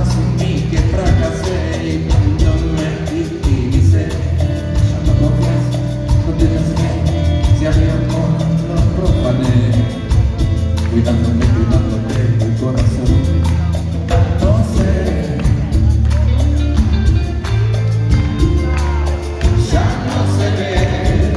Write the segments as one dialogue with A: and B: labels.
A: asumí que fracasé y cuando me victimicé, ya no confías, no tienes fe, si había amor lo profané, cuidándote el corazón. No sé, ya no se ve,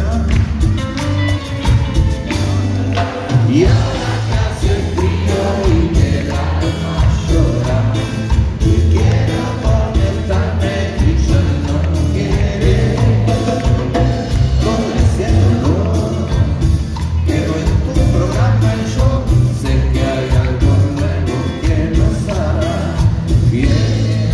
A: y ahora que hace frío y que el alma llora, y quiero conectarme y ya no quiere, con ese dolor quedo en tu programa y yo sé que hay algo nuevo que nos hará bien.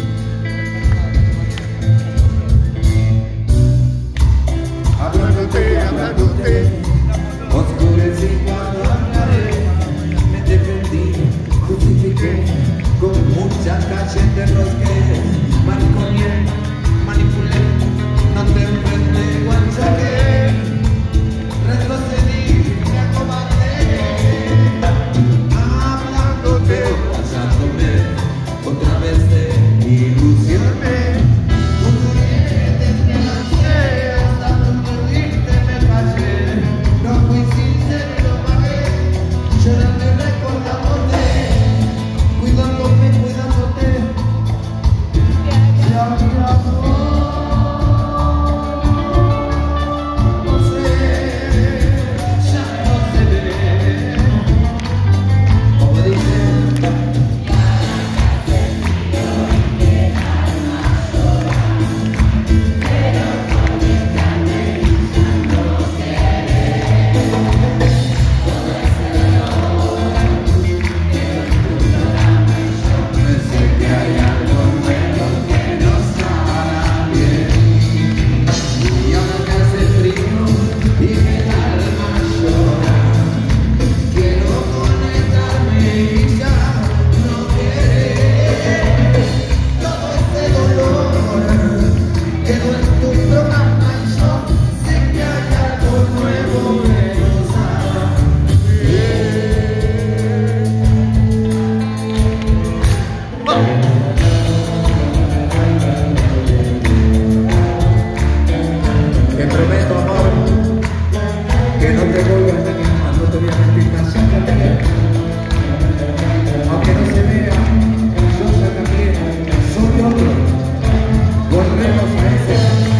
A: Hablándote, oscurecí cuando hablaré, me defendí, justifiqué, con mucha calle te rosqué, mariconeé, manipulé, no te enfrenté, guanchaqué, retrocedí, me acomodé, hablándote, callándome, otra vez te ilusioné, murmuré, te lancé, hasta confundirte me fallé, no fui sincero y lo pagué, llorando y recordándote, cuidándote, y a mi amor, no sé, ya no se ve, como dicen. Sé que hay algo nuevo que nos hará bien, y ahora que hace frío y que el alma llora, quiero conectarme y ya no querer todo ese dolor, quedo en tu programa y yo sé que hay algo nuevo que nos hará bien. Te prometo, amor, que no te voy a engañar, no te voy a mentir, casándote. Aunque no se vea, yo ya también soy otro. Volvemos a ese.